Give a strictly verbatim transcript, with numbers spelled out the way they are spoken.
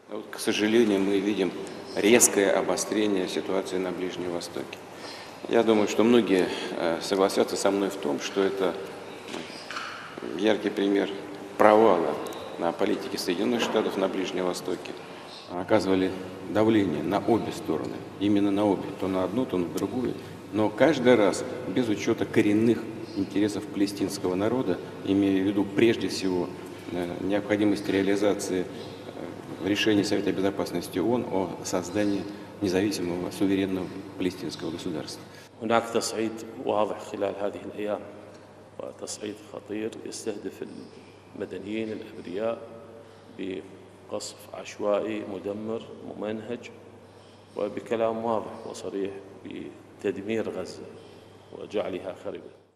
Вот, к сожалению, мы видим резкое обострение ситуации на Ближнем Востоке. Я думаю, что многие э, согласятся со мной в том, что это яркий пример провала на политике Соединенных Штатов на Ближнем Востоке. Оказывали давление на обе стороны, именно на обе, то на одну, то на другую, но каждый раз без учета коренных интересов палестинского народа, имея в виду прежде всего э, необходимость реализации э, решения Совета Безопасности ООН о создании независимого суверенного палестинского государства. هناك تصعيد واضح خلال هذه الأيام وتصعيد خطير يستهدف المدنيين الأبرياء بقصف عشوائي مدمر ممنهج وبكلام واضح وصريح بتدمير غزة وجعلها خربة.